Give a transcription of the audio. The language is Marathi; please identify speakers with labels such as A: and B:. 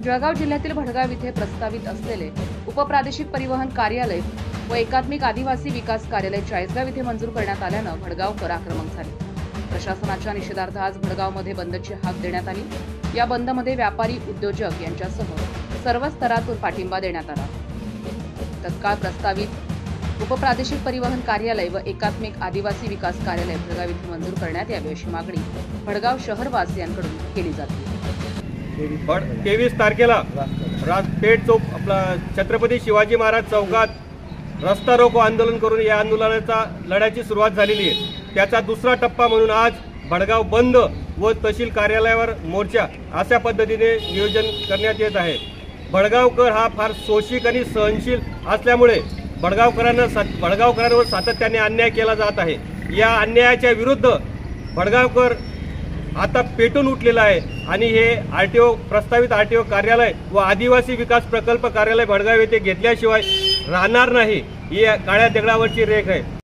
A: जळगाव जिल्ह्यातील भडगाव येथे प्रस्तावित असलेले उपप्रादेशिक परिवहन कार्यालय व एकात्मिक आदिवासी विकास कार्यालय चाळीसगाव येथे मंजूर करण्यात आल्यानं भडगावकर आक्रमक झाले। प्रशासनाच्या निषेधार्थ आज भडगावमध्ये बंदची हाक देण्यात आली। या बंदमध्ये व्यापारी, उद्योजक यांच्यासह सर्व स्तरातून पाठिंबा देण्यात आला। तत्काळ प्रस्तावित उपप्रादेशिक परिवहन कार्यालय व एकात्मिक आदिवासी विकास कार्यालय भडगाव येथे मंजूर करण्यात यावे अशी मागणी भडगाव शहरवासियांकडून केली जाते।
B: 23 तारखेला पेठ चौक आपला छत्रपती शिवाजी महाराज चौकात रस्ता रोको आंदोलन करून या आंदोलनाचा लढ्याची सुरुवात झालेली आहे। त्याचा दुसरा टप्पा म्हणून आज भडगाव बंद व तहसील कार्यालयावर मोर्चा अशा पद्धतीने नियोजन करण्यात येत आहे। भडगावकर हा फार शोषिक आणि सहनशील असल्यामुळे भडगावकरांवर सातत्याने अन्याय केला जात आहे। या अन्यायाच्या विरुद्ध भडगावकर आता पेटून उठलेला आहे आणि हे प्रस्तावित आरटीओ कार्यालय व आदिवासी विकास प्रकल्प कार्यालय भडगाव येथे घेतल्याशिवाय राहणार नाही, ही काळ्या दगडावरची रेख आहे।